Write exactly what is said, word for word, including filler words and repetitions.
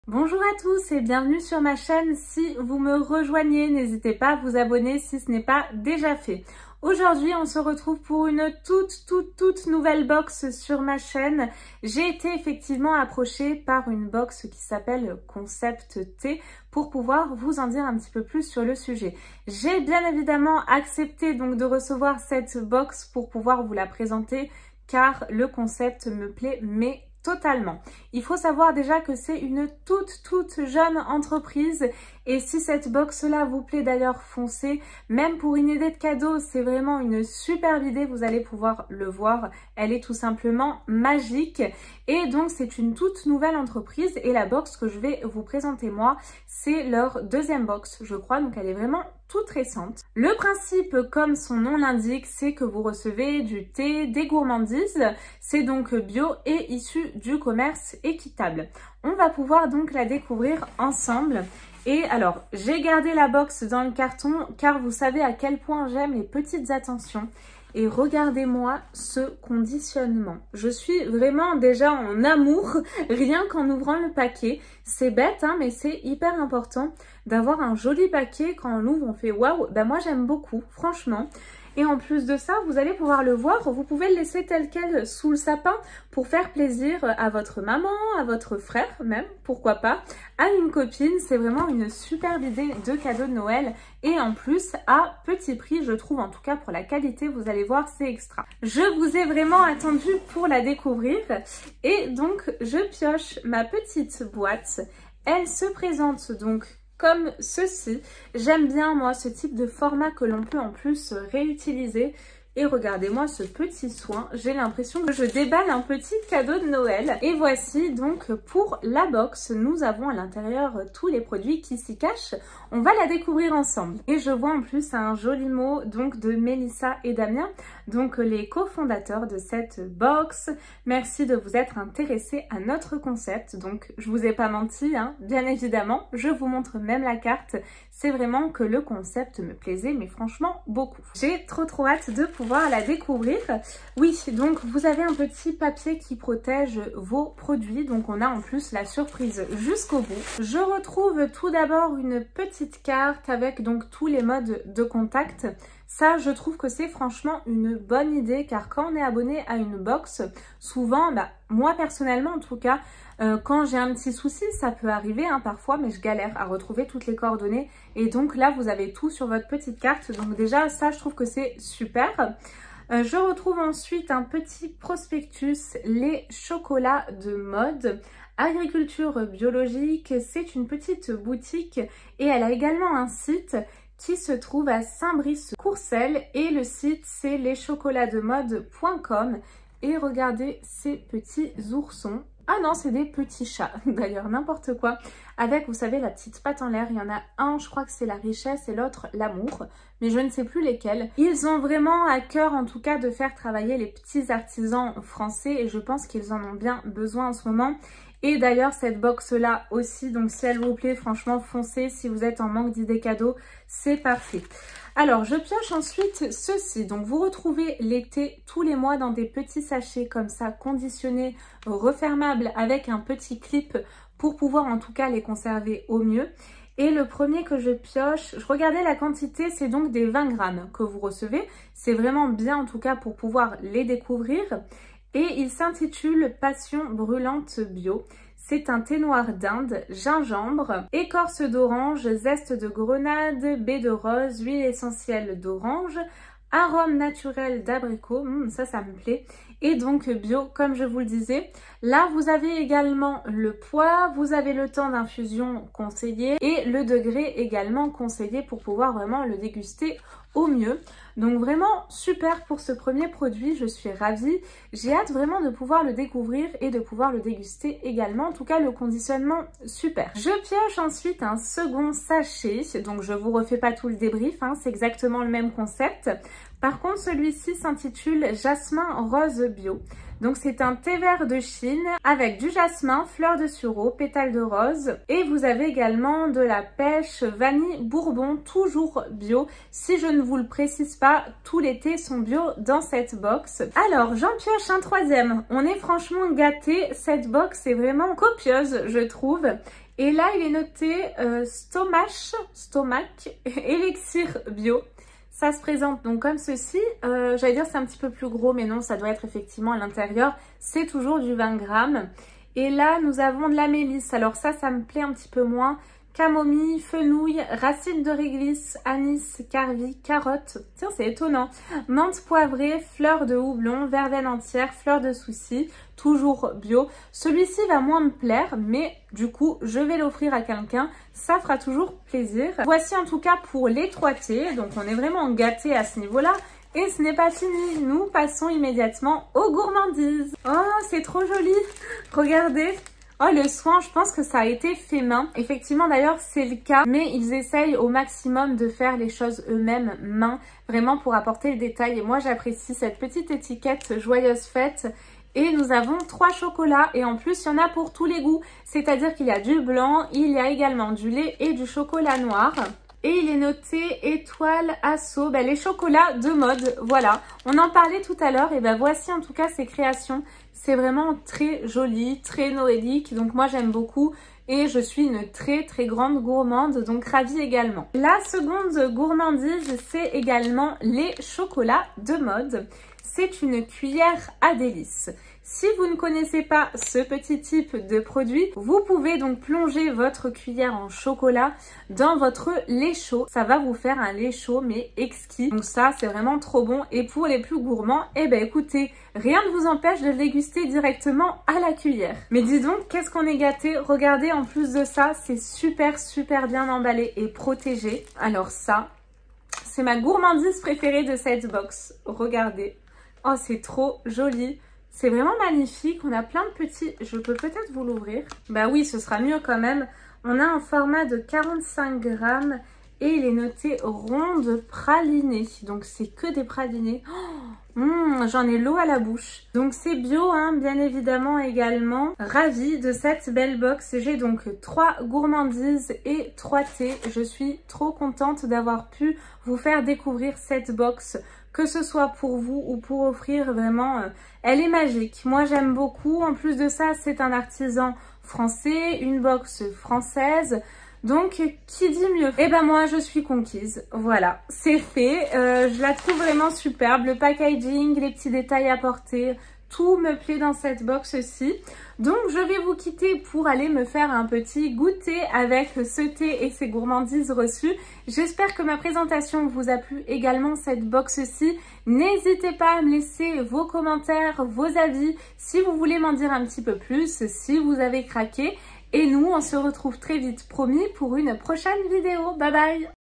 Bonjour à tous et bienvenue sur ma chaîne. Si vous me rejoignez, n'hésitez pas à vous abonner si ce n'est pas déjà fait. Aujourd'hui, on se retrouve pour une toute, toute, toute nouvelle box sur ma chaîne. J'ai été effectivement approchée par une box qui s'appelle Concept T pour pouvoir vous en dire un petit peu plus sur le sujet. J'ai bien évidemment accepté donc de recevoir cette box pour pouvoir vous la présenter car le concept me plaît mais totalement. Il faut savoir déjà que c'est une toute toute jeune entreprise et si cette box là vous plaît d'ailleurs foncez, même pour une idée de cadeau c'est vraiment une superbe idée, vous allez pouvoir le voir, elle est tout simplement magique et donc c'est une toute nouvelle entreprise et la box que je vais vous présenter moi c'est leur deuxième box je crois, donc elle est vraiment toute récente. Le principe, comme son nom l'indique, c'est que vous recevez du thé, des gourmandises, c'est donc bio et issu du commerce équitable. On va pouvoir donc la découvrir ensemble. Et alors, j'ai gardé la box dans le carton car vous savez à quel point j'aime les petites attentions. Et regardez-moi ce conditionnement. Je suis vraiment déjà en amour, rien qu'en ouvrant le paquet. C'est bête, hein, mais c'est hyper important d'avoir un joli paquet. Quand on l'ouvre, on fait waouh. Ben moi, j'aime beaucoup, franchement. Et en plus de ça, vous allez pouvoir le voir, vous pouvez le laisser tel quel sous le sapin pour faire plaisir à votre maman, à votre frère même, pourquoi pas, à une copine. C'est vraiment une superbe idée de cadeau de Noël et en plus à petit prix, je trouve, en tout cas pour la qualité, vous allez voir, c'est extra. Je vous ai vraiment attendu pour la découvrir et donc je pioche ma petite boîte. Elle se présente donc comme ceci. J'aime bien moi ce type de format que l'on peut en plus réutiliser. Et regardez-moi ce petit soin, j'ai l'impression que je déballe un petit cadeau de Noël. Et voici donc pour la box, nous avons à l'intérieur tous les produits qui s'y cachent. On va la découvrir ensemble. Et je vois en plus un joli mot donc de Mélissa et Damien, donc les cofondateurs de cette box. Merci de vous être intéressés à notre concept. Donc je vous ai pas menti, hein, bien évidemment. Je vous montre même la carte. C'est vraiment que le concept me plaisait, mais franchement beaucoup. J'ai trop trop hâte de pouvoir la découvrir. Oui, donc vous avez un petit papier qui protège vos produits. Donc on a en plus la surprise jusqu'au bout. Je retrouve tout d'abord une petite carte avec donc tous les modes de contact. Ça, je trouve que c'est franchement une bonne idée car quand on est abonné à une box, souvent, bah, moi personnellement en tout cas, euh, quand j'ai un petit souci, ça peut arriver hein, parfois, mais je galère à retrouver toutes les coordonnées. Et donc là, vous avez tout sur votre petite carte. Donc déjà, ça, je trouve que c'est super. Euh, je retrouve ensuite un petit prospectus, les chocolats de mode. Agriculture biologique, c'est une petite boutique et elle a également un site qui se trouve à Saint-Brice-Courcelles et le site c'est les chocolats de mode point com et regardez ces petits oursons. Ah non, c'est des petits chats, d'ailleurs, n'importe quoi. Avec, vous savez, la petite patte en l'air. Il y en a un, je crois que c'est la richesse et l'autre, l'amour. Mais je ne sais plus lesquels. Ils ont vraiment à cœur, en tout cas, de faire travailler les petits artisans français. Et je pense qu'ils en ont bien besoin en ce moment. Et d'ailleurs, cette box-là aussi, donc si elle vous plaît, franchement, foncez. Si vous êtes en manque d'idées cadeaux, c'est parfait. Alors, je pioche ensuite ceci. Donc, vous retrouvez les thés tous les mois dans des petits sachets comme ça, conditionnés, refermables avec un petit clip pour pouvoir en tout cas les conserver au mieux. Et le premier que je pioche, je regardais la quantité, c'est donc des vingt grammes que vous recevez. C'est vraiment bien en tout cas pour pouvoir les découvrir. Et il s'intitule Passion brûlante bio. C'est un thé noir d'Inde, gingembre, écorce d'orange, zeste de grenade, baie de rose, huile essentielle d'orange, arôme naturel d'abricot, mmh, ça, ça me plaît, et donc bio, comme je vous le disais. Là, vous avez également le poids, vous avez le temps d'infusion conseillé et le degré également conseillé pour pouvoir vraiment le déguster au mieux. Donc vraiment super pour ce premier produit, je suis ravie. J'ai hâte vraiment de pouvoir le découvrir et de pouvoir le déguster également. En tout cas, le conditionnement, super. Je pioche ensuite un second sachet. Donc je vous refais pas tout le débrief, hein, c'est exactement le même concept. Par contre, celui-ci s'intitule Jasmin Rose Bio. Donc c'est un thé vert de Chine avec du jasmin, fleurs de sureau, pétales de rose. Et vous avez également de la pêche, vanille, bourbon, toujours bio. Si je ne vous le précise pas, tous les thés sont bio dans cette box. Alors, j'en pioche un troisième. On est franchement gâtés. Cette box est vraiment copieuse, je trouve. Et là, il est noté euh, Stomach, Stomach, élixir bio. Ça se présente donc comme ceci. Euh, J'allais dire c'est un petit peu plus gros, mais non, ça doit être effectivement à l'intérieur. C'est toujours du vingt grammes. Et là, nous avons de la mélisse. Alors ça, ça me plaît un petit peu moins. Camomille, fenouil, racines de réglisse, anis, carvi, carotte. Tiens, c'est étonnant. Menthe poivrée, fleurs de houblon, verveine entière, fleurs de souci, toujours bio. Celui-ci va moins me plaire, mais du coup, je vais l'offrir à quelqu'un. Ça fera toujours plaisir. Voici en tout cas pour l'étroité. Donc, on est vraiment gâtés à ce niveau-là. Et ce n'est pas fini. Nous passons immédiatement aux gourmandises. Oh, c'est trop joli. Regardez. Oh, le soin, je pense que ça a été fait main. Effectivement, d'ailleurs, c'est le cas. Mais ils essayent au maximum de faire les choses eux-mêmes main. Vraiment pour apporter le détail. Et moi, j'apprécie cette petite étiquette Joyeuse Fête. Et nous avons trois chocolats. Et en plus, il y en a pour tous les goûts. C'est-à-dire qu'il y a du blanc, il y a également du lait et du chocolat noir. Et il est noté étoile, assaut, ben, les chocolats de mode, voilà. On en parlait tout à l'heure et ben voici en tout cas ces créations. C'est vraiment très joli, très noélique, donc moi j'aime beaucoup. Et je suis une très très grande gourmande, donc ravie également. La seconde gourmandise, c'est également les chocolats de mode. C'est une cuillère à délices. Si vous ne connaissez pas ce petit type de produit, vous pouvez donc plonger votre cuillère en chocolat dans votre lait chaud. Ça va vous faire un lait chaud mais exquis. Donc ça, c'est vraiment trop bon. Et pour les plus gourmands, eh ben écoutez, rien ne vous empêche de le déguster directement à la cuillère. Mais dis donc, qu'est-ce qu'on est gâtés. Regardez, en plus de ça, c'est super super bien emballé et protégé. Alors ça, c'est ma gourmandise préférée de cette box. Regardez. Oh, c'est trop joli. C'est vraiment magnifique. On a plein de petits... Je peux peut-être vous l'ouvrir. Bah oui, ce sera mieux quand même. On a un format de quarante-cinq grammes et il est noté ronde pralinée. Donc, c'est que des pralinés. Oh, mmh, j'en ai l'eau à la bouche. Donc, c'est bio, hein, bien évidemment également. Ravie de cette belle box. J'ai donc trois gourmandises et trois thés. Je suis trop contente d'avoir pu vous faire découvrir cette box. Que ce soit pour vous ou pour offrir, vraiment, euh, elle est magique. Moi, j'aime beaucoup. En plus de ça, c'est un artisan français, une box française. Donc, qui dit mieux? Eh ben moi, je suis conquise. Voilà, c'est fait. Euh, je la trouve vraiment superbe. Le packaging, les petits détails apportés, tout me plaît dans cette box-ci. Donc, je vais vous quitter pour aller me faire un petit goûter avec ce thé et ces gourmandises reçues. J'espère que ma présentation vous a plu également, cette box-ci. N'hésitez pas à me laisser vos commentaires, vos avis, si vous voulez m'en dire un petit peu plus, si vous avez craqué. Et nous, on se retrouve très vite, promis, pour une prochaine vidéo. Bye bye!